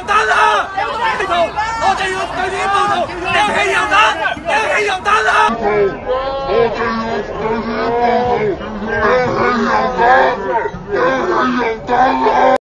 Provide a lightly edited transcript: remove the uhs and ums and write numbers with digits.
彈啊！呢度我哋要對呢啲暴徒掟汽油彈！